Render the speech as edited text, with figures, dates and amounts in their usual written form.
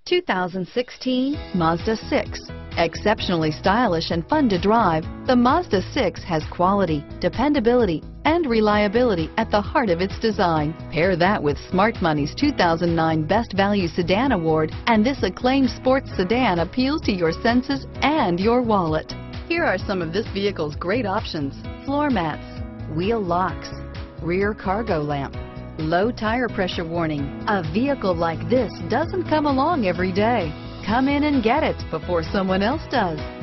2016 Mazda 6. Exceptionally stylish and fun to drive, the Mazda 6 has quality, dependability, and reliability at the heart of its design. Pair that with Smart Money's 2009 Best Value Sedan Award, and this acclaimed sports sedan appeals to your senses and your wallet. Here are some of this vehicle's great options: floor mats, wheel locks, rear cargo lamp, low tire pressure warning. A vehicle like this doesn't come along every day. Come in and get it before someone else does.